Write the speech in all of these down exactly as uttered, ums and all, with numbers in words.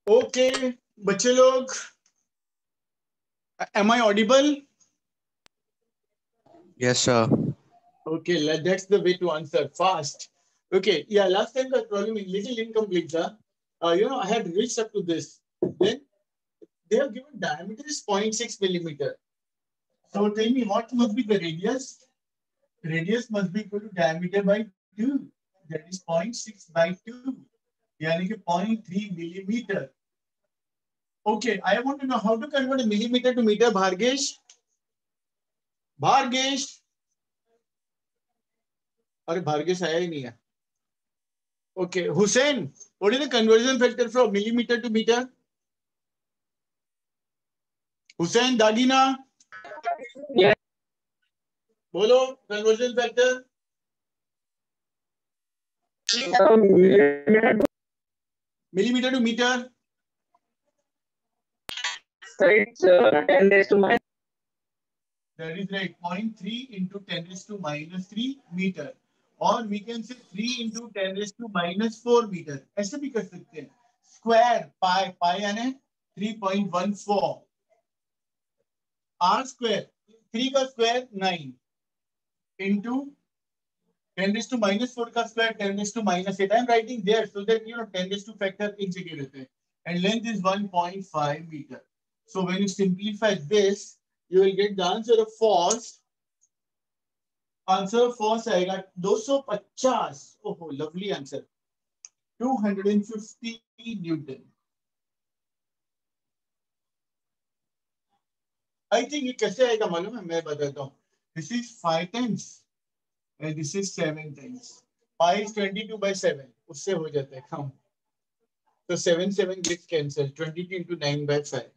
Okay बच्चे लोग, am I audible? Yes, sir. Okay, that's the way to answer fast. Okay, yeah, last time the problem is little incomplete, sir. Uh, you know, I had reached up to this. Then they have given diameter is zero point six millimeter. So tell me what must be the radius? Radius must be equal to diameter by two. That is zero point six by two. Yani ki zero point three millimeter. Okay, I want to know how to convert a millimeter to meter, Bhargesh. Bhargesh. अरे भार्गेश आया ही नहीं है. Okay, Hussein, what is the conversion factor from millimeter to meter? Hussein Dagina. Yes. बोलो conversion factor. Millimeter to meter. So it's uh, ten raised to minus. That is right. zero point three into ten raised to minus three meter. Or we can say three into ten raised to minus four meter. ऐसे भी कर सकते हैं. Square pi pi यानी three point one four. R square three का square nine into ten raised to minus four का square ten raised to minus eight. I am writing there so that you know ten raised to factor एक जगह रहते हैं. And length is one point five meter. So when you simplify this, you will get the answer of force. Answer of force आएगा two fifty. Oh, lovely answer. two hundred fifty Newton. I think ये कैसे आएगा मालूम है? मैं बताता हूँ. This is five times and this is seven times. Pi is twenty-two by seven. उससे हो जाता है काम. So seven seven gets cancelled. twenty-two into nine by five.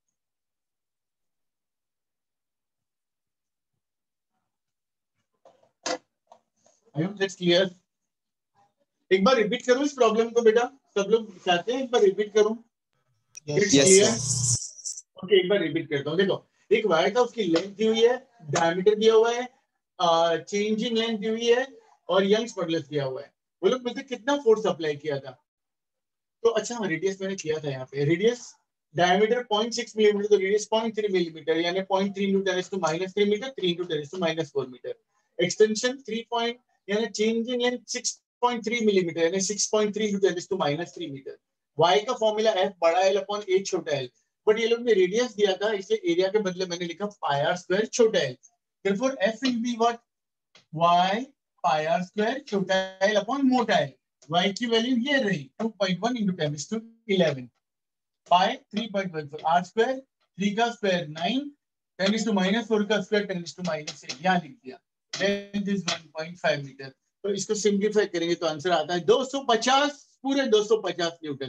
I hope that's clear. एक बार रिपीट करूं इस प्रॉब्लम को बेटा. सब लोग चाहते हैं एक बार रिपीट करूं. Yes, yes, ओके एक बार रिपीट करता हूँ. देखो एक वायर का उसकी लेंथ दी हुई है, डायमीटर दिया हुआ है, चेंज इन लेंथ दी हुई है और यंग्स मॉडुलस दिया हुआ है. वो लोग मुझे कितना फोर्स अप्लाई किया था. तो अच्छा रेडियस मैंने किया था यहाँ पे. Radius diameter zero point six millimetre तो radius zero point three millimetre यानी zero point three into ten raised to minus three metre, three into ten raised to minus four metre. Extension three point यानी change in यानी six point three millimetre यानी six point three into ten raised to minus three metre. y का formula f बड़ा l upon a छोटा l. But ये लोग ने radius दिया था इसलिए एरिया के बदले मैंने लिखा pi r स्क्वायर छोटा l. therefore f will be what? y pi r square छोटा l अपॉन मोटा l. y की वैल्यू ये रही two point one into ten raised to eleven. pi three point one four. r square three का square nine, ten raised to minus four का square ten raised to minus eight. यहाँ लिख दिया. Length is one point five metre. तो इसको simplify करेंगे तो answer आता है two fifty पूरे two fifty न्यूटन.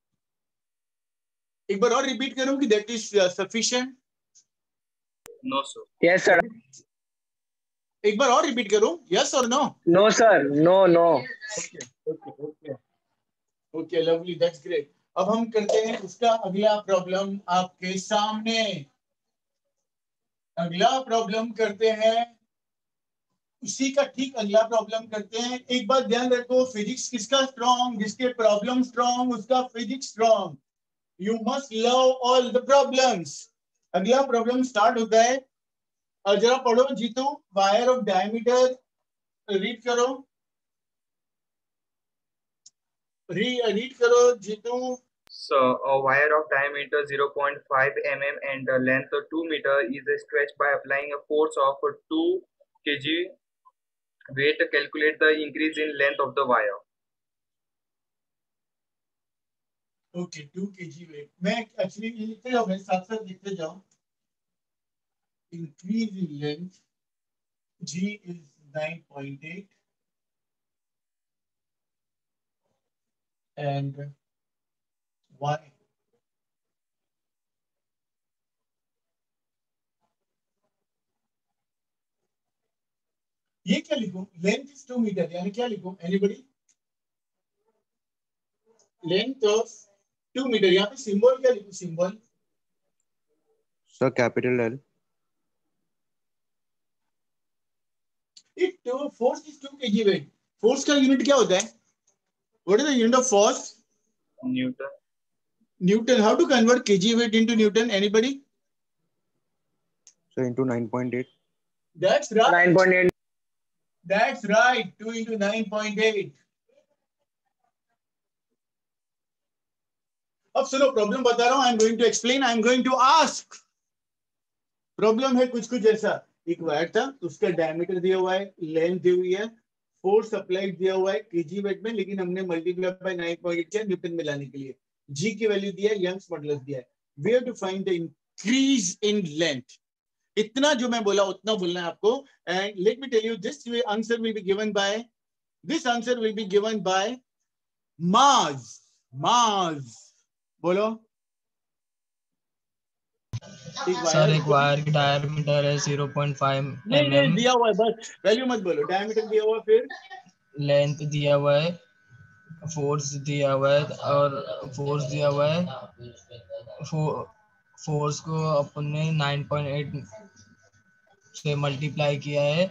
एक बार और रिपीट करूं कि that is sufficient. No sir. Yes sir. एक बार और रिपीट करूं, यस और no? No sir. No no. Okay okay okay okay lovely, that's great. अब हम करते हैं उसका अगला प्रॉब्लम आपके सामने. अगला प्रॉब्लम करते हैं, उसी का ठीक अगला प्रॉब्लम करते हैं. एक बात ध्यान रखो, फिजिक्स किसका स्ट्रॉन्ग? जिसके प्रॉब्लम स्ट्रॉन्ग उसका physics strong. You must love all the problems. अगला प्रॉब्लम स्टार्ट होता है. और जरा पढ़ो Jitu. Wire of diameter read करो. री रीड करो Jitu. So a wire of diameter zero point five millimeter and a length of two meter is stretched by applying a force of two kilograms weight. Calculate the increase in length of the wire. Okay two kilograms weight. मैं actually लिखते जाओ, मैं साथ साथ लिखते जाओ. Increase in length, G is nine point eight and Y ये क्या लिखूं? लेंथ इज two मीटर यानी क्या लिखूं? Anybody? Length of two metre. यहाँ पे सिंबल क्या लिखूं? Symbol sir. Capital L. It two force is two kilograms weight. Force का यूनिट क्या होता है? What is the unit of force? Newton. Newton. How to convert kg weight into Newton? Anybody? So into nine point eight. That's right. nine point eight. That's right. two into nine point eight. अब सुनो problem बता रहा हूं. I am going to explain. I am going to ask. Problem है कुछ कुछ ऐसा. एक वायर था, उसका डायमीटर दिया हुआ है, लेंथ दी हुई है, फोर्स अप्लाइड दिया हुआ है केजी वेट में, लेकिन हमने multiply by nine point eight किया न्यूटन में लाने के लिए. जी की वैल्यू दिया है, यंग्स मॉडुलस दिया है. We have to find the increase in length. इतना जो मैं बोला उतना बोलना है आपको. And let me tell you this answer will be given by this answer will be given by मास. मास बोलो. सर एक वायर की डायमीटर है ज़ीरो पॉइंट फाइव नहीं नहीं एमएम. दिया हुआ है, बस वैल्यू मत बोलो. डायमीटर दिया हुआ है, फिर लेंथ दिया हुआ है, फोर्स दिया हुआ है और फोर्स दिया हुआ है. फो, फोर्स को अपन ने नाइन पॉइंट एट से मल्टीप्लाई किया है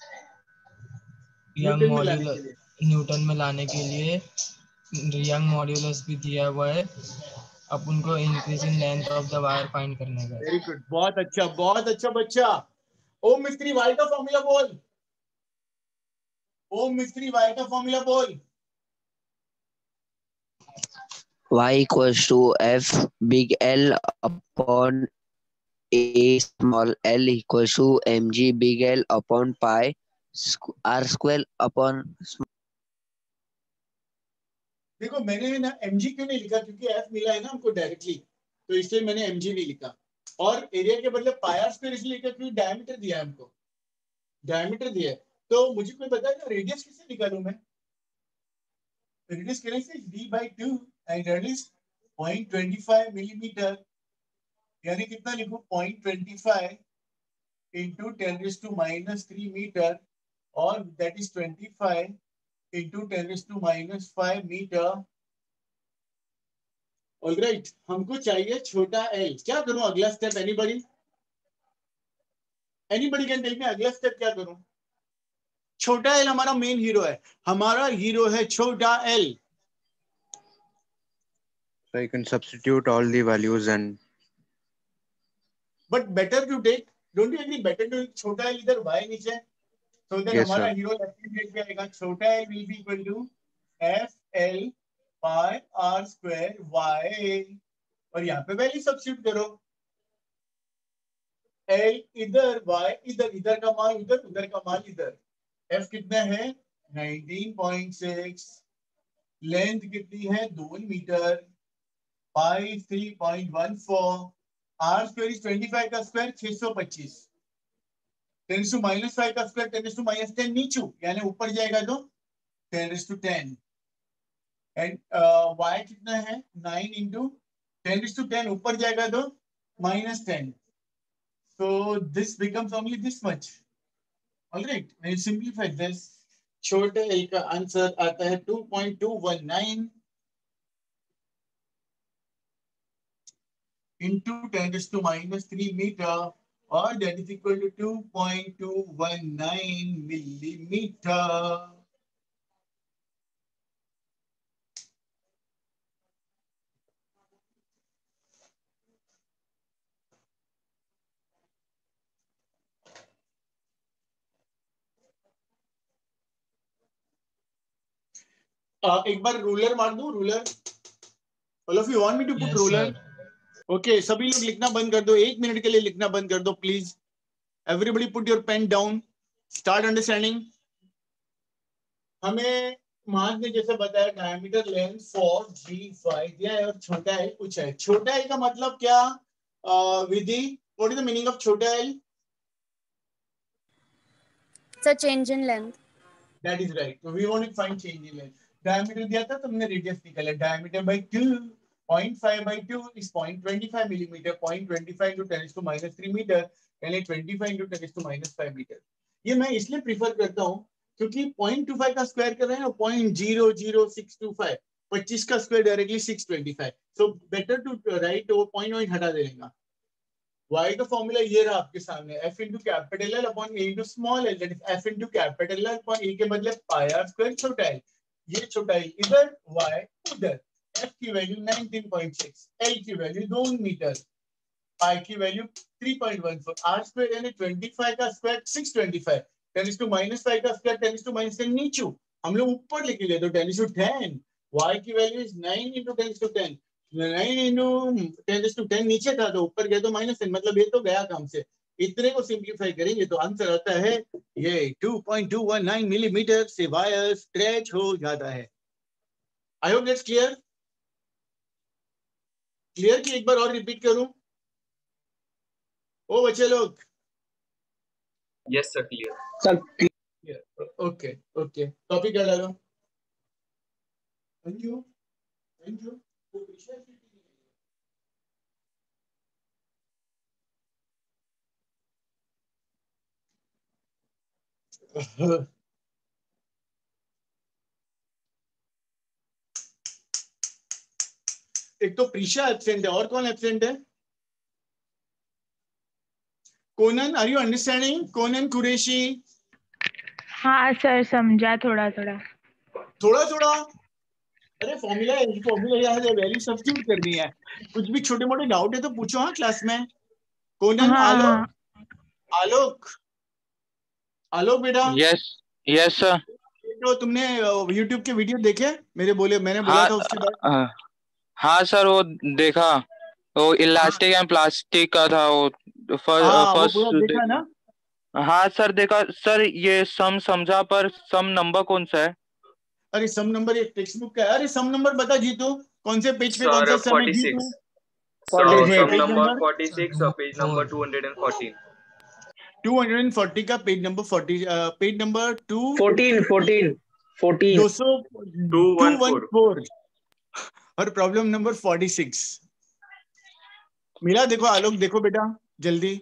यंग न्यूटन में लाने मॉड्यूलस के लिए. न्यूटन में लाने के लिए. यंग मॉड्यूलस भी दिया हुआ है. अब उनको increase in length of the wire find करने का. Very good. बहुत अच्छा, बहुत अच्छा बच्चा. ओम मिस्त्री वाई का फॉर्मूला बोल. ओम मिस्त्री वाई का फॉर्मूला बोल. Y equals to F big L upon A small l equals to mg big L upon pi r square upon. देखो मैंने ना mg क्यों नहीं लिखा, क्योंकि f मिला है ना हमको डायरेक्टली, तो इसलिए मैंने mg नहीं लिखा. और एरिया के बदले पाई आर स्क्वायर इसलिए लिखा क्योंकि डायमीटर दिया है हमको. डायमीटर दिया है. तो मुझे कोई बताएगा रेडियस किससे निकालूं मैं? रेडियस कहने से d by two and radius zero point two five millimetre, यानी कितना लिखूं? zero point two five into ten raised to minus three metre, और that is twenty-five into ten raised to minus five metre. Alright, हमको चाहिए छोटा l. क्या करूं अगला step? Anybody anybody can tell me अगला स्टेप क्या करूं? छोटा l हमारा मेन हीरो है. हमारा हीरो है छोटा l. So you can substitute all the values and. But better to take, don't you agree? Better to छोटा l इधर y नीचे, so then Yes, हमारा sir. हीरो लेफ्ट हैंड क्या आएगा? छोटा l will be equal to f l pi r square y. और यहाँ पे वैल्यू सब्स्टिट्यूट करो. l इधर, y इधर, इधर का मान उधर, उधर का मान इधर. f कितना है? Nineteen point six. लेंथ कितनी है? दो metre. Pi three point one four. r square is पच्चीस का स्क्वायर छह सौ पच्चीस. टेन टू माइनस फाइव का square ten to minus ten नीचू, यानी ऊपर जाएगा तो ten to ten. And y कितना है? Nine into ten to ten, ऊपर जाएगा तो minus ten. So this becomes only this much. All right. When you simplify this, छोटे l का आंसर आता है two point two one nine into ten raised to minus three meter, or that is equal to two point two one nine millimeter. Uh, एक बार ruler मार दूं. Ruler, all of you want me to put ruler? Okay, सभी लोग लिखना बंद कर दो. एक मिनट के लिए लिखना बंद कर दो please. Everybody put your pen down. Start understanding. हमें मास ने जैसे बताया डायमीटर लेंथ फोर जी फाइव दिया है और छोटा एल पूछा है. छोटा एल का मतलब क्या विधि? What is the meaning of छोटा L? It's a change in length. That is right. So we want to find change in length. Diameter दिया था तो हमने रेडियस निकाला. Diameter by two, zero point five by two is zero point two five millimeter. zero point two five into ten to minus three meter, यानी twenty-five into ten to minus five meter. ये मैं इसलिए prefer करता हूँ क्योंकि zero point two five का स्क्वायर कर रहे हैं ना, zero point zero zero six two five. पच्चीस का square directly six twenty-five. So better to write वो point point हटा देगा. Y का फॉर्मूला ये रहा आपके सामने. F into capital L upon A into small l. That is F into capital L upon A के बदले pi r square छोटा l. ये छोटा l इधर, y उधर. एफ की value nineteen point six, L की वैल्यू दो मीटर, पाई की value three point one four, R square यानी पच्चीस का square six twenty five, ten is to minus five का square ten is to minus ten नीचे हम लोग ऊपर लिख ले तो ten is to ten, y की value is nine into ten is to ten, nine into ten is to ten नीचे था तो ऊपर गया तो माइनस टेन, मतलब ये तो गया काम से। इतने को सिंप्लीफाई करेंगे तो आंसर आता है ये two point two one nine millimetre से वायर स्ट्रेच हो जाता है। I hope that's clear. Clear की एक बार और रिपीट करूं? ओ बच्चे लोग। Yes sir clear. Sir okay okay topic क्या डालो? Thank you thank you. एक तो प्रीशा एब्सेंट है, और कौन एब्सेंट है? Konan, are you understanding? Konan Qureshi? हाँ सर समझा थोड़ा थोड़ा। थोड़ा थोड़ा? अरे फॉर्मूला फॉर्मूला याद है, वैल्यू सब्स्टिट्यूट करनी है। कुछ भी छोटे मोटे डाउट है तो पूछो हाँ क्लास में। कोनन, हाँ आलोक, आलोक आलोक बेटा। Yes yes sir. तो तुमने यूट्यूब के वीडियो देखे मेरे बोले मैंने बोला हाँ था उसके बाद? अ, हाँ सर वो देखा, वो इलास्टिक एंड प्लास्टिक का था वो हाँ वो फर्स्ट पूरा देखा ना? हाँ सर देखा सर। ये सम समझा पर सम नंबर कौन सा है? अरे सम नंबर एक टेक्स्ट बुक का है। अरे सम नंबर बता जीतू, कौन से पेज पे कौन सा सर सम है जीतू? छियालीस, forty some page number number छियालीस और पेज नंबर दो सौ चौदह। टू हंड्रेड फोर्टी का page number forty, page number two fourteen fourteen fourteen दो सौ two two one one four. Four और प्रॉब्लम नंबर फोर्टी सिक्स। मिला? देखो आलोक, देखो बेटा जल्दी।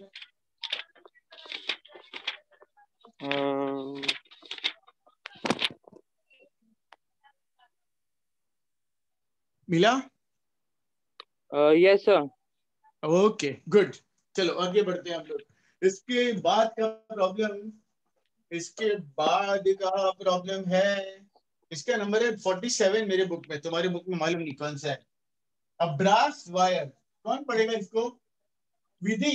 मिला? Yes sir. Okay good. चलो आगे बढ़ते हैं हम लोग। इसके बाद का प्रॉब्लम, इसके बाद का प्रॉब्लम है, इसका नंबर है फोर्टी सेवन मेरे बुक में, तुम्हारे बुक में मालूम नहीं कौन सा है। अब ब्रास वायर, कौन पढ़ेगा इसको? विधि,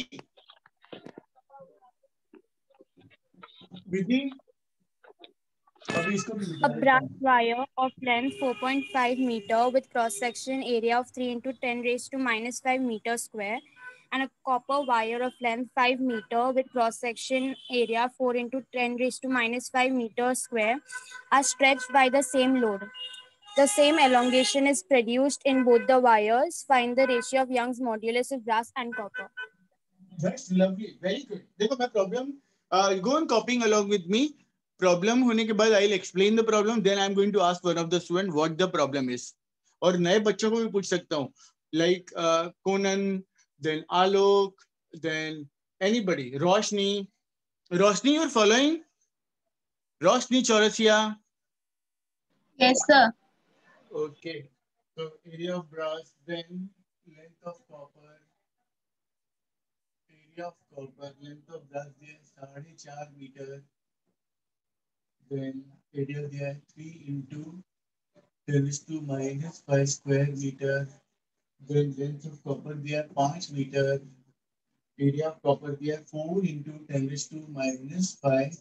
विधि अभी इसको भी A बता देता brass हूँ। wire of length four point five meter with cross section area of three into ten raised to minus five meter square and a copper wire of length five meter with cross section area four into ten raised to minus five meter square are stretched by the same load. The same elongation is produced in both the wires. Find the ratio of Young's modulus of brass and copper. That's lovely, very good. देखो मैं problem, go on copying along with me. Problem होने के बाद I will explain the problem, then I am going to ask one of the student what the problem is. और नए बच्चों को भी पूछ सकता हूँ, like Konan, then Alok, then anybody, Roshni, Roshni और following, Roshni Chaurasia. Yes sir. Okay, so area of brass, then length of copper, area of copper, length of brass दिया साढ़े चार मीटर, then area दिया है three into ten is to minus five square meter, then length of copper दिया है पाँच metre, area of copper दिया है four into ten is to minus five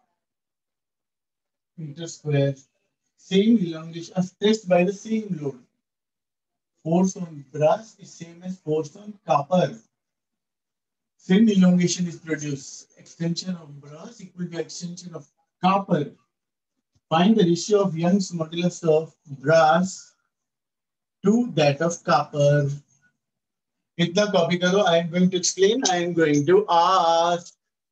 meter square. Same elongation are stressed by the same load. Force on brass is same as force on copper. Same elongation is produced. Extension of brass equal to extension of copper. Find the ratio of Young's modulus of brass to that of copper. Itna copy karo. I am going to explain. I am going to ask.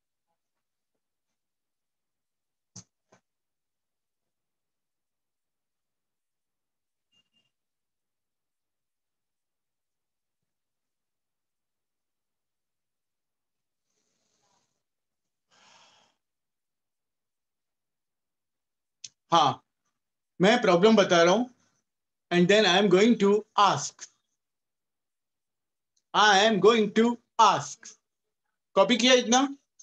हाँ, मैं problem बता रहा हूं and then I am going to ask. I am going to ask. Copy किया इतना?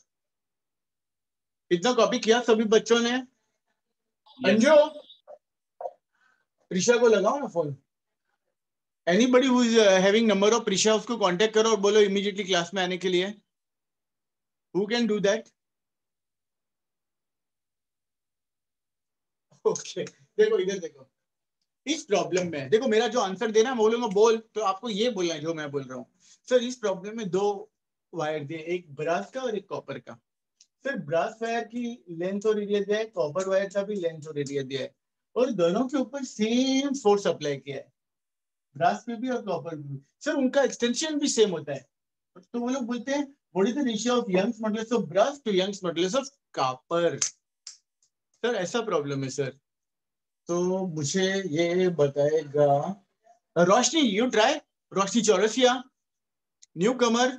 इतना copy किया सभी बच्चों ने? अंजू, ऋषा को लगाओ ना phone. Anybody who is having number of Prisha, उसको कांटेक्ट करो और बोलो इमीडिएटली क्लास में आने के लिए. Who can do that? Okay, देखो इधर देखो, इस प्रॉब्लम में देखो मेरा जो आंसर देना है बोलूंगा बोल, तो आपको ये बोलना है जो मैं बोल रहा हूँ. सर इस प्रॉब्लम में दो वायर दिए, एक ब्रास का और एक कॉपर का. सर ब्रास वायर की लेंथ और एरिया दिया है, कॉपर वायर का भी लेंथ और एरिया दिया है, और दोनों के ऊपर सेम फोर्स अप्लाई किया है, ब्रास पे भी और कॉपर पे भी. सर उनका एक्सटेंशन भी सेम होता है, तो वो लोग बोलते हैं what is the ratio of Young's modulus of brass to Young's modulus of copper. Sir ऐसा प्रॉब्लम है सर, तो मुझे ये बताएगा रोशनी. You try, Roshni Chaurasia, newcomer.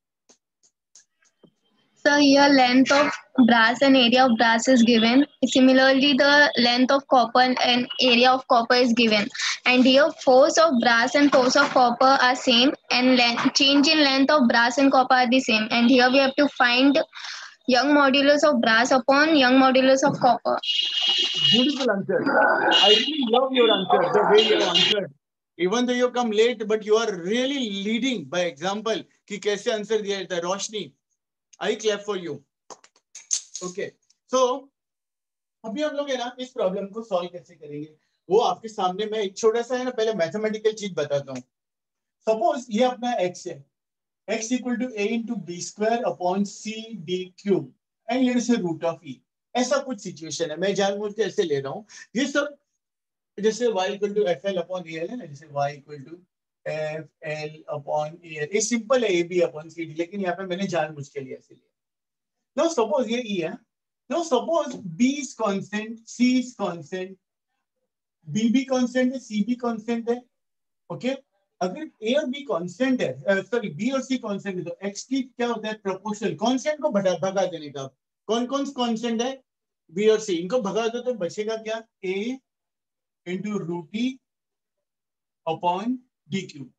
So here length of brass and area of brass is given. Similarly, the length of copper and area of copper is given. And here force of brass and force of copper are same, and length, change in length of brass and copper are the same. And here we have to find young modulus of brass upon young modulus of copper. Beautiful answer. I really love your answer, the way you have answered. Even though you come late, but you are really leading by example कि कैसे answer दिया जाता है. रोशनी, I clap for you. Okay, so अभी हम लोग है ना इस प्रॉब्लम को सॉल्व कैसे करेंगे वो आपके सामने मैं एक छोटा सा है ना पहले मैथमेटिकल चीज बताता हूँ. सपोज ये अपना x है, x equal to a into B square upon C D cube and let say root of E. ऐसा कुछ सिचुएशन है, मैं जानबूझ के ऐसे ले रहा हूँ. ये सब जैसे y equal to F L upon A L है ना, जैसे y equal to F L upon A L. ये सिंपल है A B upon C D, लेकिन यहाँ पे मैंने जानबूझ के लिए ऐसे लिया. नाउ सपोज ये ई है. Now suppose b is constant, c is constant, b भी कांस्टेंट है, c भी कांस्टेंट है. ओके, अगर a और b कांस्टेंट है, सॉरी b और c कांस्टेंट है, तो x की क्या होता है प्रोपोर्शनल. कांस्टेंट को भगा भगा देने का. कौन कौन कांस्टेंट है? b और c, इनको भगा दो तो बचेगा क्या? a into root E upon D cube.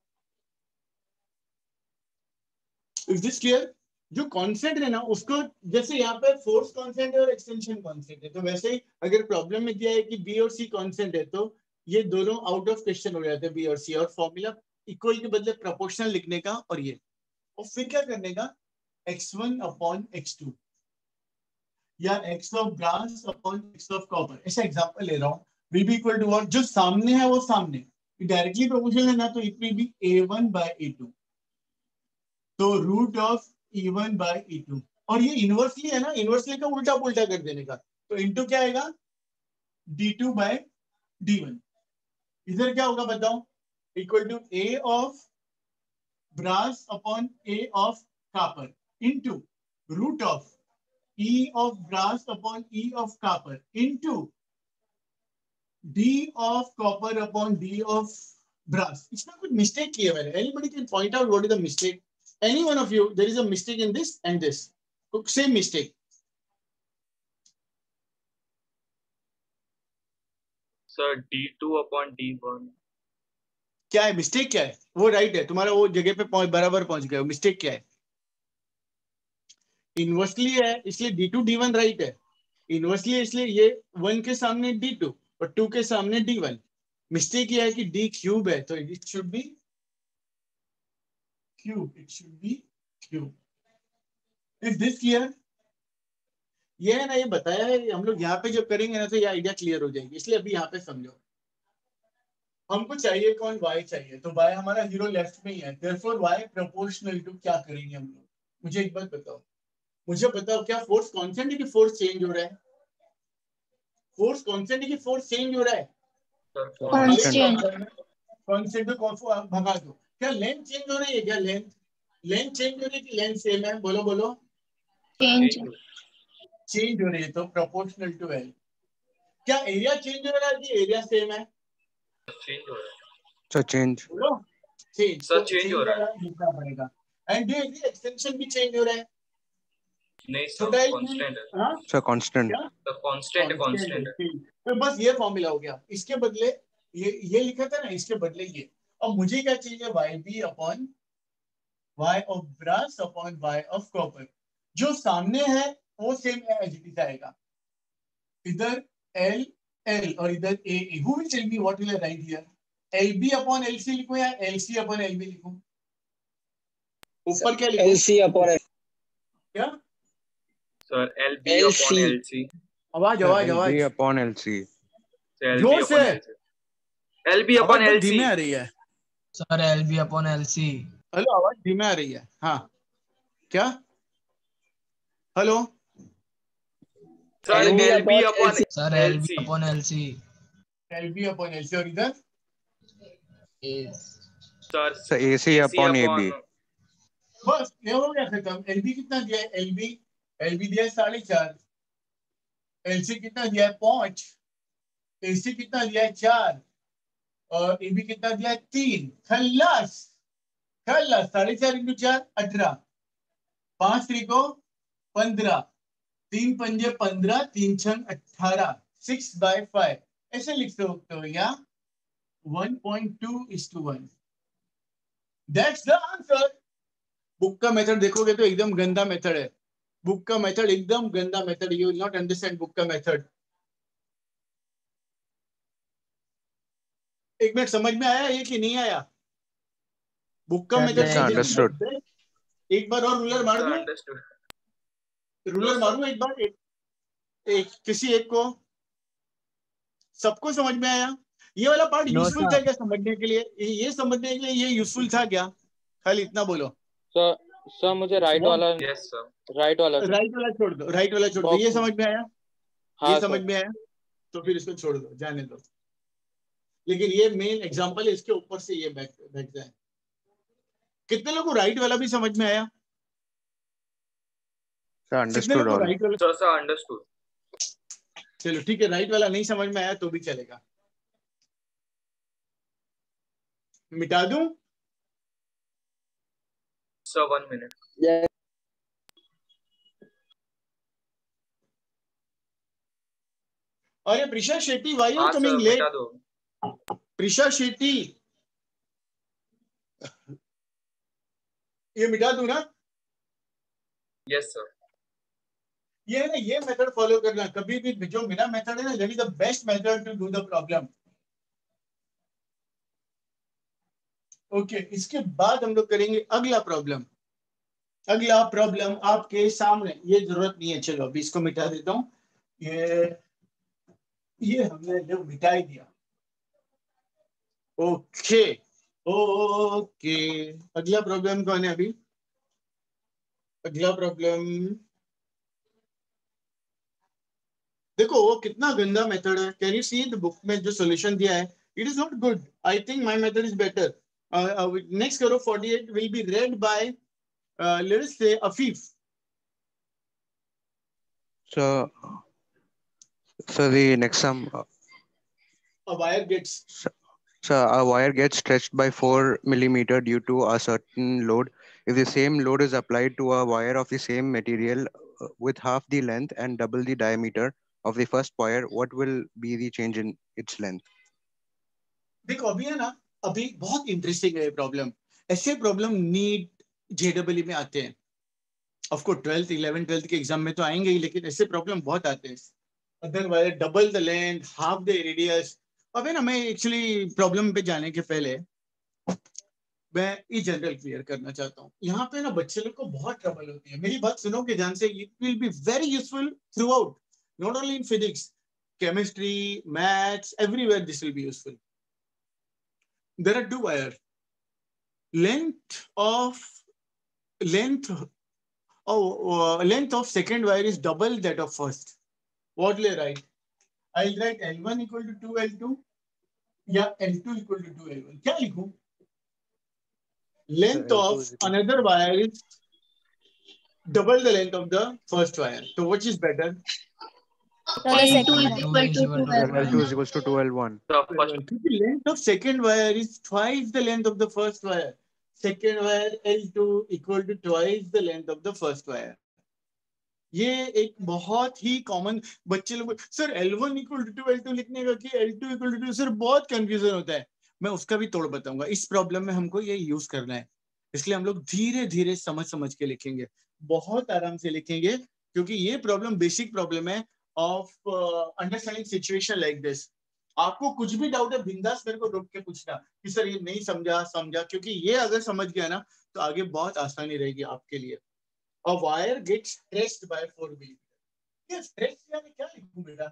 Is this clear? जो कांस्टेंट है ना उसको, जैसे यहाँ पे फोर्स कांस्टेंट है और एक्सटेंशन कांस्टेंट है, तो वैसे ही अगर प्रॉब्लम में दिया है कि b और c कांस्टेंट है तो ये दोनों आउट ऑफ क्वेश्चन हो जाते हैं b और c, और फॉर्मूला इक्वल के बदले प्रोपोर्शनल लिखने का और ये, और फिर क्या करने का X one upon X two या x of brass upon x of copper. ऐसा एग्जांपल ले रहा हूँ. v भी इक्वल टू व्हाट, जो सामने है वो सामने डायरेक्टली प्रोपोर्शनल है ना, तो it will be A one by A two, तो root of E one by E two. और ये इनवर्सली है ना, इनवर्सली का उल्टा पुल्टा कर देने का, तो इनटू क्या आएगा D two by D one. इधर क्या होगा बताओ? Equal to A of brass upon A of copper into root of E of brass upon E of copper into D of copper upon D of brass. इसमें कुछ mistake किया मैंने. Anybody can point out what is the mistake? Any one of you, there is a mistake in this and this. Same mistake. Sir, D two upon D one. क्या है mistake? क्या है वो? right है तुम्हारा, वो जगह पे पहुंच बराबर पहुंच गया. mistake क्या है? इनवर्सली है इसलिए D two D one right है. इनवर्सली है इसलिए ये वन के सामने डी टू और टू के सामने डी वन. मिस्टेक ये है कि डी क्यूब है तो it should be cube. It should be cube. Is this clear? ये है ना, ये बताया है. हम लोग यहाँ पे जब करेंगे ना तो ये आइडिया क्लियर हो जाएगी, इसलिए अभी यहाँ पे समझो. हमको चाहिए कौन? y चाहिए, तो y हमारा जीरो लेफ्ट में ही है, देयरफॉर y प्रोपोर्शनल टू क्या करेंगे हम लोग? मुझे एक बात बताओ, मुझे बताओ क्या फोर्स कांस्टेंट है कि फोर्स चेंज हो रहा है? फोर्स कांस्टेंट है कि फोर्स चेंज हो रहा है? कांस्टेंट. कांस्टेंट को भगा दो. क्या लेंथ चेंज हो रही है? क्या लेंथ लेंथ चेंज हो रही है कि लेंथ सेम है? बोलो बोलो. चेंज चेंज हो रही है तो प्रोपोर्शनल टू एल. क्या एरिया चेंज हो रहा है कि एरिया सेम है? चेंज हो रहा है. Sir change. बोलो चेंज. सर चेंज हो रहा है. लिखना पड़ेगा. एंड डू एग्री एक्सटेंशन भी चेंज हो रहा है? नहीं सर, कांस्टेंट है. हां सर कांस्टेंट. तो कांस्टेंट कांस्टेंट है. तो बस ये फॉर्मूला हो गया. इसके बदले ये ये लिखा था ना, इसके बदले ये. अब मुझे क्या चाहिए? Y B upon Y of brass upon Y of copper. जो सामने है वो सेम एज इट इज आएगा. इधर एल एल और इधर A A. Who will tell me what will I write here? L B upon L C लिखूं या L C upon L B लिखूं? ऊपर क्या लिखूं? एल सी अपॉन क्या sir L B L upon C L C. आवाज आवाज L B आवाज upon L C. L B जोर से, upon L C. L B आवाज अपॉन बहुत एल सी। धीमे आ रही है। Sir L B upon L C. Hello, आवाज धीमे आ रही है। हाँ क्या? Hello sir LB L B upon upon LC. Sir L L B C. Upon L C. L B upon L C और इधर sir So A C upon A B. बस ये हो गया खत्म। एल बी कितना दिया है? एल बी एल बी दिया है साढ़े चार, एल सी कितना दिया है? पांच, ए सी कितना दिया है? चार, और ए बी कितना दिया है? तीन। खल्लास खल्लास। साढ़े चार इंटू चार अठारह, पांच त्रिको पंद्रह, तीन पंजे पंद्रह, तीन छंग अठारह, सिक्स बाय फाइव। ऐसे लिख सकते हो या one point two is to one. That's the answer. Book का मेथड देखोगे तो एकदम गंदा मेथड है। बुक का मेथड एकदम गंदा method. You will not understand book का मेथड। एक मिनट, समझ में आया ये कि नहीं आया? बुक का मेथड Sir, understood. एक बार और रूलर मार दूं? अंडरस्टूड। रूलर मारूं एक बार? एक, एक किसी एक को? सबको समझ में आया? ये वाला पार्ट नो यूजफुल सर। था क्या समझने के लिए? ये ये समझने के लिए ये यूजफुल था क्या? खाली इतना बोलो। सर सर मुझे राइट What? वाला यस सर। राइट वाला सर। राइट वाला छोड़ दो, राइट वाला छोड़ दो। Box ये में। समझ में आया? हाँ ये समझ सर। में आया तो फिर इसको छोड़ दो, जाने दो। लेकिन ये मेन एग्जांपल है, इसके ऊपर से ये बैठ बैठ जाए। कितने लोगों को राइट वाला भी समझ में आया? Sir, कितने understood लोगों को all. राइट वाला? Sir sir understood. चलो ठीक है, राइट वाला नहीं समझ में आया तो भी चलेगा। मिटा दूं? Sir one minute. अरे प्रिशा शेट्टी, व्हाई यू हाँ सर कमिंग मिटा लेट? दो। प्रिशा शेट्टी, ये मिटा दूं ना? Yes sir. ये है ना, ये मेथड फॉलो करना। कभी भी जो मेरा मेथड है ना, that is the best method to do the problem. Okay, इसके बाद हम लोग करेंगे अगला प्रॉब्लम। अगला प्रॉब्लम आपके सामने, ये जरूरत नहीं है। चलो अभी इसको मिटा देता हूं। ये ये हमने जो मिटा ही दिया। ओके ओके, अगला प्रॉब्लम कौन है अभी? अगला प्रॉब्लम देखो, वो कितना गंदा मेथड है। Can you see the book में जो सॉल्यूशन दिया है? It is not good. I think my method is better. Next करो। forty-eight will be read by uh, let us say Afif. So, so the next sum, uh, A wire gets so a wire gets stretched by four millimeter due to a certain load. If the same load is applied to a wire of the same material uh, with half the length and double the diameter of the first wire, what will be the change in its length? देखो अभी है ना, अभी बहुत interesting है ये problem. ऐसे problem NEET JW में आते हैं। Of course twelfth eleven twelfth के एग्जाम में तो आएंगे ही, लेकिन ऐसे प्रॉब्लम बहुत आते हैं। Other wire double the length, half the radius. अब है ना, मैं एक्चुअली प्रॉब्लम पे जाने के पहले मैं ये जनरल क्लियर करना चाहता हूँ। यहाँ पे ना बच्चे लोग को बहुत ट्रबल होती है। मेरी बात सुनोगे ध्यान से। It will be very useful throughout, not only in physics, chemistry, maths, everywhere this will be useful. There are two wires. Length of length oh uh, length of second wire is double that of first. What will I write? I'll write L one equal to two L two. Yeah, L two equal to two L one. क्या लिखूं? Length So L two of is equal- another wire is double the length of the first wire. So which is better? So the L two second is one. equal to two L L two one. is equals to two L one. The first क्योंकि length of second wire is twice the length of the first wire. Second wire L two equal to twice the length of the first wire. ये एक बहुत ही common बच्चे लोग, sir L one equal to two L two लिखने का कि L two equal to two, sir बहुत confusion होता है। मैं उसका भी तोड़ बताऊंगा। इस प्रॉब्लम में हमको ये यूज करना है, इसलिए हम लोग धीरे धीरे समझ समझ के लिखेंगे, बहुत आराम से लिखेंगे, क्योंकि ये प्रॉब्लम बेसिक प्रॉब्लम है of uh, understanding situation like this. आपको कुछ भी डाउट है बिंदास मेरे को रोक के पूछना कि सर ये नहीं समझा समझा, क्योंकि ये अगर समझ गया ना तो आगे बहुत आसानी रहेगी आपके लिए। A wire gets stretched by four millimeter। ये स्ट्रेच यानी क्या लिखूं बेटा?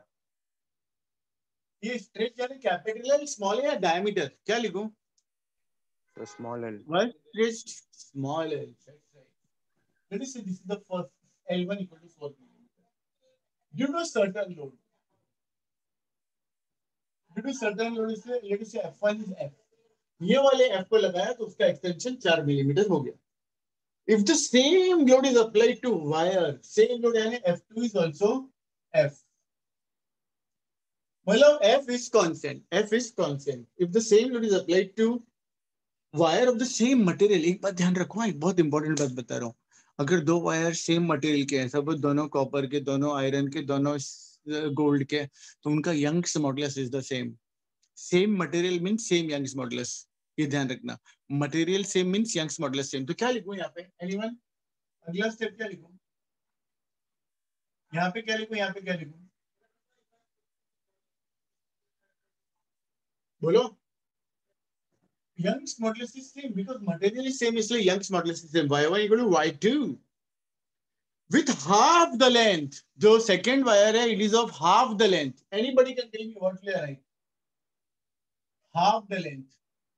ये स्ट्रेच यानी कैपिटल है, स्मॉल है या डायमीटर? क्या लिखूं? So small l. Wire stretched small l. Let us say this is the first L one equal to four millimeter. Due to a certain load, due to certain load is let us say F one is F. ये वाले F को लगाया तो उसका extension चार millimetre हो गया। If the same load is applied to wire, same load यानी F two is also F. मतलब F is constant. F is constant. If the same load is applied to wire of the same material, एक बात ध्यान रखो, एक बहुत important बात बता रहा हूँ। अगर दो वायर सेम मटेरियल के हैं, सब दोनों कॉपर के, दोनों आयरन के, दोनों गोल्ड के, तो उनका Young's modulus is the same. Same material means same Young's modulus, ये ध्यान रखना। Material same means Young's modulus same. तो क्या लिखूं यहाँ पे? एनीवन? अगला स्टेप क्या लिखूं? यहाँ पे क्या लिखूं? यहाँ पे क्या लिखूं? बोलो। Young's modulus is same because material is same, इसलिए Young's modulus is same. Y one equal to Y two with half the length. जो second wire है, it is of half the length. Anybody can tell me what will I write? Half the length.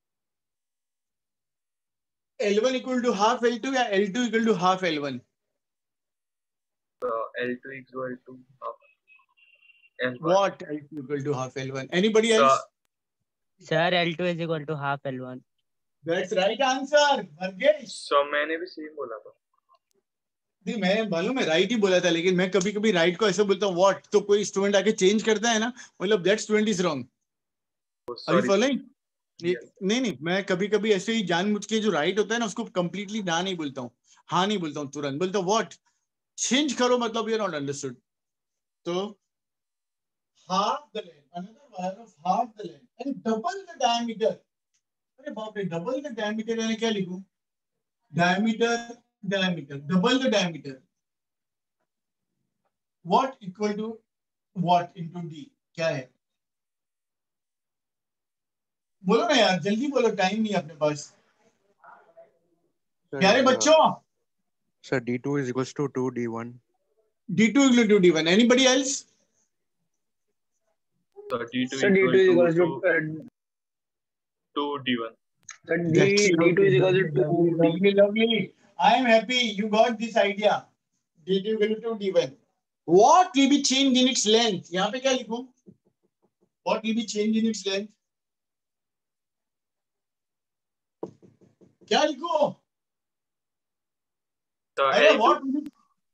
L one equal to half L two या L two equal to half L one? Uh, L two equal to half L one. What L two equal to half L one? Anybody else? So, Sir, L two is equal to half L one. That's right answer. Vargesh. so मैंने भी same बोला था। नहीं, मैं मालूम है right ही बोला था, लेकिन मैं कभी कभी राइट को ऐसे बोलता हूँ व्हाट, तो कोई स्टूडेंट आके चेंज करता है ना, मतलब that student is wrong. Are you following? नहीं नहीं, मैं कभी कभी ऐसे ही जानबूझ के जो राइट होता है ना उसको कंप्लीटली ना नहीं बोलता हूँ, हाँ नहीं बोलता हूँ, तुरंत बोलता हूँ व्हाट, चेंज करो, मतलब यू आर नॉट अंडरस्टूड। तो half the length, another wire of half the length and double the diameter. अरे बाप रे, डबल द डायमीटर यानी क्या लिखूं? Diameter diameter, double the diameter. What equal to what into D? क्या है? बोलो ना यार, जल्दी बोलो, टाइम नहीं अपने पास। प्यारे बच्चों। Sir, D two is equals to two D one. D two equal to D one. Anybody else? So D two So D two is equal equal to to uh, two D one. so D D two is equal to two Lovely, lovely. I am happy you got this idea. D two equal to D one. What will be changed in its length? यहाँ पे क्या लिखूं? What will be changed in its length? क्या लिखूं? So अरे L two, what will be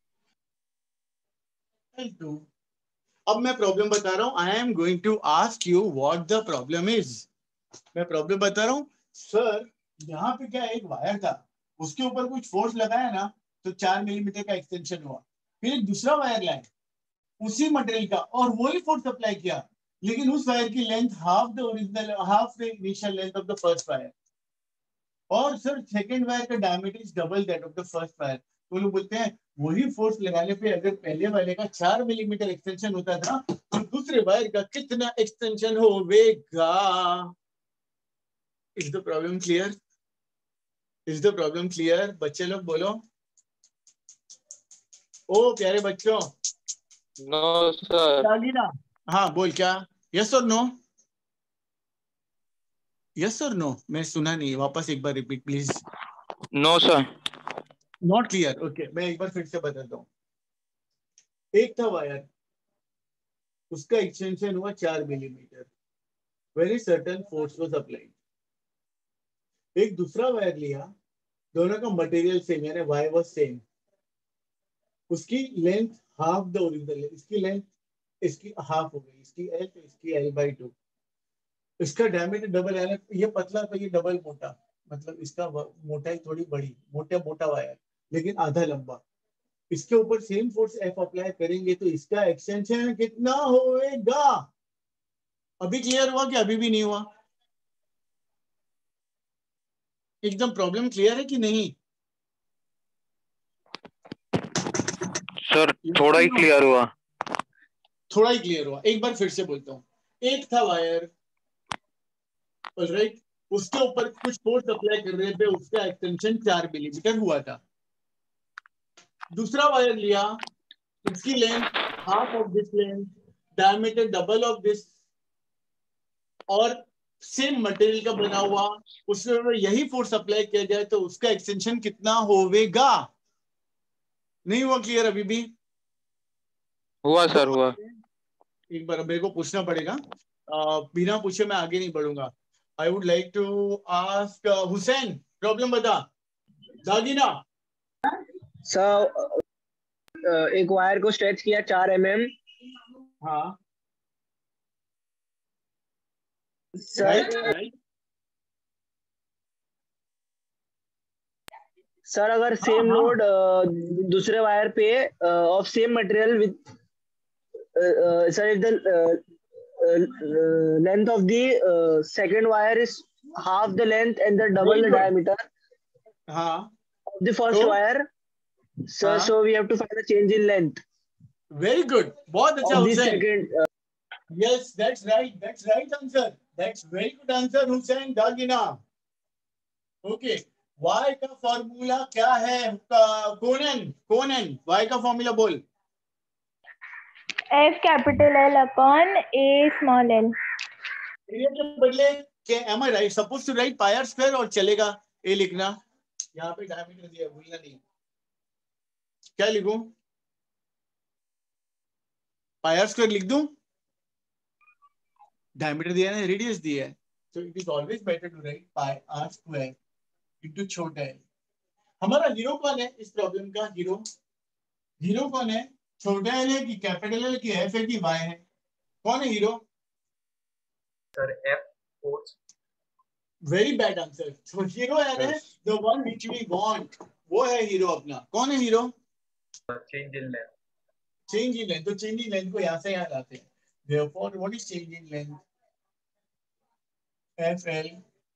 L two? अब मैं problem बता रहा हूं। I am going to ask you what the problem is. मैं प्रॉब्लम बता रहा हूं। सर, यहाँ पे क्या एक वायर था, उसके ऊपर कुछ फोर्स लगाया ना तो चार मिलीमीटर का एक्सटेंशन हुआ। फिर एक दूसरा वायर लाए उसी मटेरियल का और वही फोर्स अप्लाई किया, लेकिन उस वायर की length half the original, half the initial length of the first wire. और सर सेकंड वायर का diameter is double that of the first wire. तो लोग बोलते हैं वही फोर्स लगाने पे अगर पहले वाले का चार मिलीमीटर एक्सटेंशन होता था तो दूसरे वायर का कितना एक्सटेंशन होगा? Is the problem clear? Is the problem clear? बच्चे लोग बोलो। ओ प्यारे बच्चों। No sir. हाँ बोल, क्या यस और नो? यस और नो? मैं सुना नहीं, वापस एक बार repeat please. No sir. Not clear? Okay, मैं एक बार फिर से बताता हूँ। एक था वायर, उसका एक्सटेंशन हुआ चार millimetre, very certain force was applied. एक दूसरा वायर लिया, दोनों का मटेरियल सेम यानी वाई वाज सेम, उसकी लेंथ हाफ द ओरिजिनल है, इसकी लेंथ इसकी हाफ हो गई, इसकी एल तो इसकी एल बाई टू, इसका डायमीटर डबल यानी ये पतला तो ये डबल मोटा, मतलब इसका मोटाई थोड़ी बड़ी, मोटा मोटा वायर लेकिन आधा लंबा। इसके ऊपर सेम फोर्स एफ अप्लाई करेंगे तो इसका एक्सटेंशन कितना होएगा? अभी क्लियर हुआ कि अभी भी नहीं हुआ? एकदम प्रॉब्लम क्लियर है कि नहीं? सर थोड़ा ही क्लियर हुआ। थोड़ा ही क्लियर हुआ। एक बार फिर से बोलता हूँ। एक था वायर, ऑलराइट, उसके ऊपर कुछ फोर्स अप्लाई कर रहे थे, उसका एक्सटेंशन चार मिलीमीटर हुआ था। दूसरा वायर लिया, उसकी length half of this length, diameter double of this, और सेम मटेरियल का बना हुआ, उसमें यही फोर्स अप्लाई किया जाए तो उसका एक्सटेंशन कितना होगा? नहीं हुआ क्लियर अभी भी? हुआ सर, हुआ। एक बार मेरे को पूछना पड़ेगा, आ, बिना पूछे मैं आगे नहीं बढ़ूंगा। I would like to ask Hussain, problem बता। दागिना सर एक वायर को स्ट्रेच किया चार एम एम। हाँ सर राइट राइट सर अगर हाँ सेम हाँ लोड दूसरे वायर पे of same material with sir if the length of the uh, second wire is half the length and the double the diameter हाँ of the first तो wire, so हाँ so we have to find the change in length very good, बहुत अच्छा of the Hussain. second uh, Yes, that's right. That's right answer. That's very good answer, Hussein Dagina. Okay. Y का formula क्या है? Konan, Konan, Y का formula बोल। F capital L upon A small l. Area के बदले के am I right? Supposed to write pi r square और चलेगा A लिखना। यहाँ पे डायमीटर दिया, भूलना नहीं। क्या लिखूं? pi r square लिख दूं? डायमीटर दिया है, रेडियस दिया है, so it is always better to write pi r square into छोटा है। हमारा हीरो कौन है इस प्रॉब्लम का? हीरो हीरो कौन है? छोटा एल है कि कैपिटल एल की एफ है कि वाई है? कौन है hero? Sir F force. Very bad answer. So hero है the one which we want, वो है हीरो अपना। कौन है hero? Change in length. Change in length, तो चेंज इन लेंथ को यहां से यहां लाते हैं। Therefore what is change in length? F L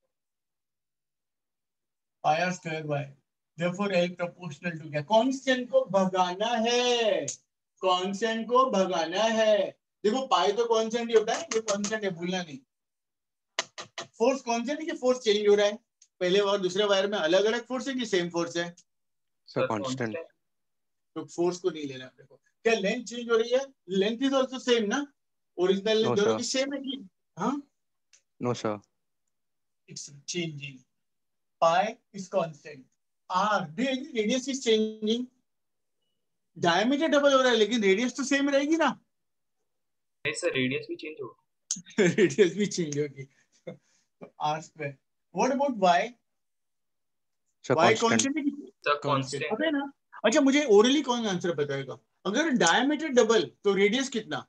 pi R square Y, therefore L proportional to क्या? कांस्टेंट को भगाना है, कांस्टेंट को भगाना है। देखो पाई तो कांस्टेंट ही होता है, ये कांस्टेंट है, भूलना नहीं। फोर्स कांस्टेंट है कि फोर्स चेंज हो रहा है? पहले और दूसरे वायर में अलग अलग फोर्स है कि सेम फोर्स है? Sir constant. तो फोर्स को नहीं लेना अपने को। क्या लेंथ चेंज हो रही है? लेंथ इज आल्सो सेम ना? ओरिजिनल लेंथ दोनों की सेम है कि? हाँ no sir, it's changing. Pi is constant, R radius is changing. Diameter double हो रहा है लेकिन रेडियस तो सेम रहेगी ना? नहीं सर, रेडियस भी चेंज होगा। रेडियस भी चेंज होगी। R square. What about Y? Y constant है कि कांस्टेंट? अबे ना, अच्छा मुझे ओरली कौन आंसर बताएगा? अगर डायमीटर डबल तो रेडियस कितना?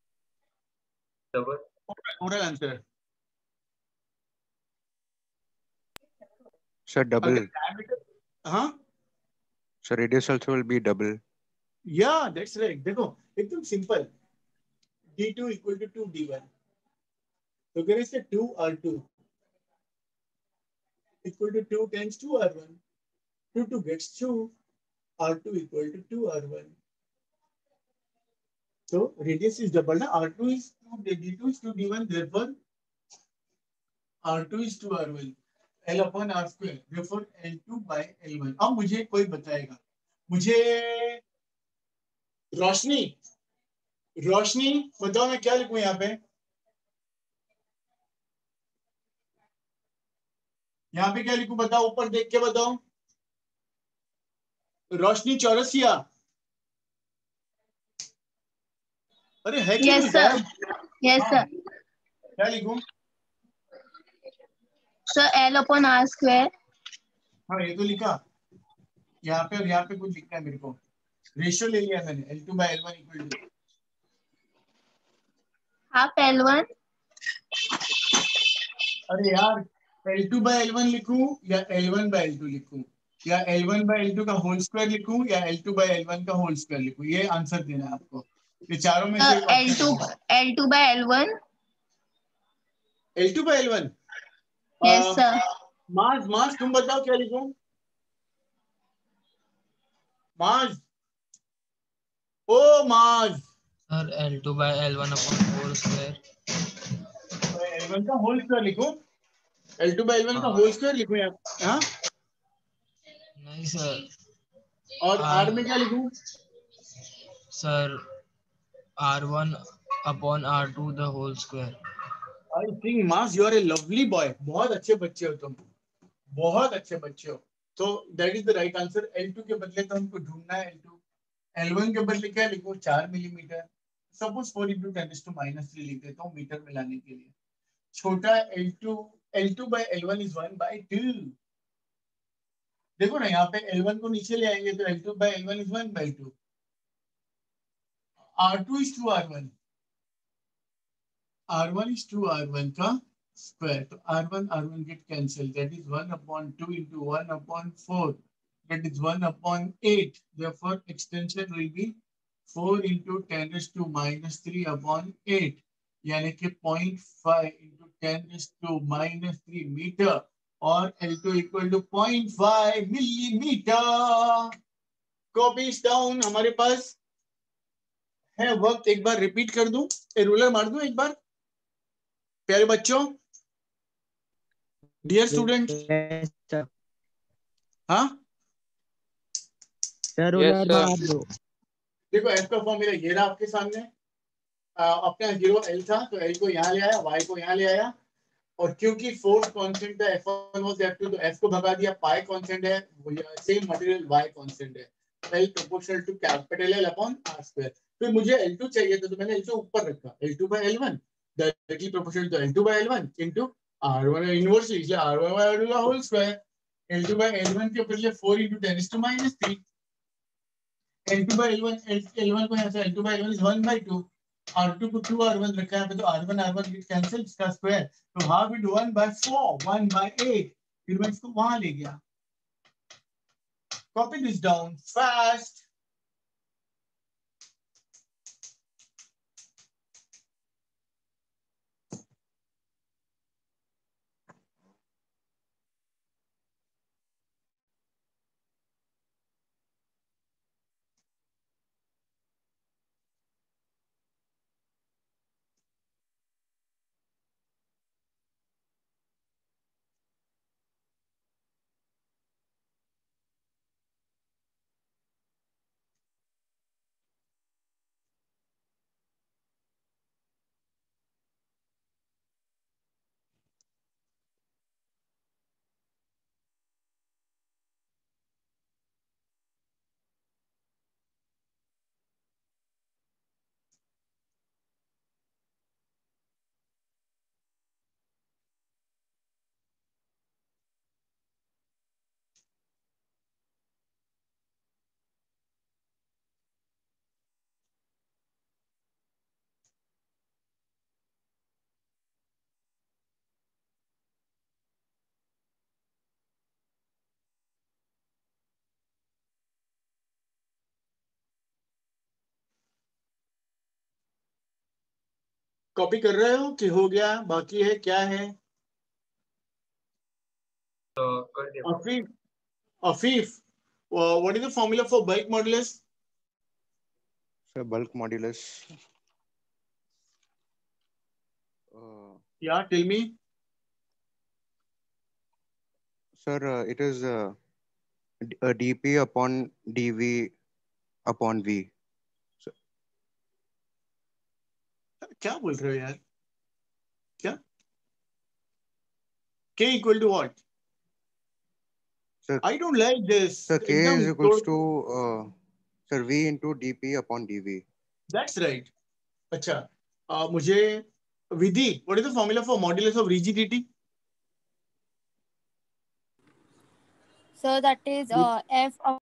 Double. Oral answer sir double. हाँ sir radius also will be double. या दैट्स राइट। देखो एकदम simple, d two equal to two d one, तो अगर इससे two r two equal to two times two r one, two two gets two, r two equal to two r one, so radius is double ना? r two is two, d two is two d one, therefore r two is two r one, L upon r square, therefore L two by L one. अब मुझे कोई बताएगा, मुझे रोशनी रोशनी बताओ मैं क्या लिखूं यहाँ पे? यहाँ पे क्या लिखूं बताओ, ऊपर देख के बताओ। रोशनी चौरसिया। अरे है कि यस सर, यस सर। क्या लिखूं? Sir L upon R square. हाँ ये तो लिखा, यहाँ पे और यहाँ पे कुछ लिखना है मेरे को। रेशियो ले लिया मैंने, L two by L one equal to half L one. अरे यार L two by L one लिखूं या L one by L two लिखूं, या L one by L two का होल स्क्वायर लिखूं या L two by L one का होल स्क्वायर लिखूं? ये आंसर देना है आपको। ये चारों में से L two L two by L one. L two by L one. Yes sir. Maaz Maaz तुम बताओ क्या लिखूं? माज, ओ Maaz sir L two by L one upon four square. L one का होल स्क्वायर लिखूं, L two by L one का whole square लिखूं यहाँ? हाँ नहीं सर, और R R में क्या लिखूं? Sir R one upon R two the whole square. I think Mars, you are a lovely boy. बहुत अच्छे बच्चे हो तुम, बहुत अच्छे बच्चे हो. So that is the right answer. L two के बदले तो हमको ढूंढना है L two. L one के बदले क्या लिखो? चार millimetre. Suppose four into ten to minus three लिख देता हूँ मीटर में लाने के लिए. छोटा L two, L two by L one is one by two. देखो ना यहाँ पे L one को नीचे ले आएंगे तो L two by L one is one by two. R two is to R one. R one is to R one का square. तो R one R one get cancelled. That is one upon two into one upon four. That is one upon eight. Therefore, extension will be four into ten raised to minus three upon eight. यानी कि zero point five into ten raised to minus three meter और L two equal to zero point five millimeter. Copies down. हमारे पास है वक्त. एक बार repeat कर दूं, ए रूलर मार दूं एक बार. प्यारे बच्चों, डियर स्टूडेंट, हाँ सर Yes, sir. मार दो. देखो एफ का फॉर्मूला ये रहा आपके सामने. अपना जीरो एल था तो एल को यहाँ ले आया, वाई को यहाँ ले आया और क्योंकि फोर्स कांस्टेंट है F one was F two तो एफ को भगा दिया. पाई कांस्टेंट है, सेम मटेरियल वाई कांस्टेंट है. L proportional to capital L upon R square. फिर मुझे एल टू चाहिए था तो मैंने एल टू ऊपर रखा. L two by L one directly proportional to L two by L one into R one inversely, इसलिए R one by R two का whole square. L two by L one के ऊपर four into ten to minus three. L two by L one, L one को यहाँ से L two by L one is one by two. R two को two R one रखा है तो R one R one get cancel, इसका square तो half into one by four, one by eight. फिर मैं इसको वहां ले गया. Copy this down fast. Copy कर रहे हो कि हो गया, बाकी है, क्या है? Afif, Afif, uh, what is the formula for bulk modulus? So bulk modulus. Uh, yeah, tell me. Sir, uh, it is uh, a dp upon dv upon v. So, क्या बोल रहे हो यार? क्या? K equal to what? Sir, I don't like this. Sir, K is equals to uh, sir v into dp upon dv. That's right. अच्छा, uh, मुझे विधि, what is the formula for modulus of rigidity? So that is uh, F of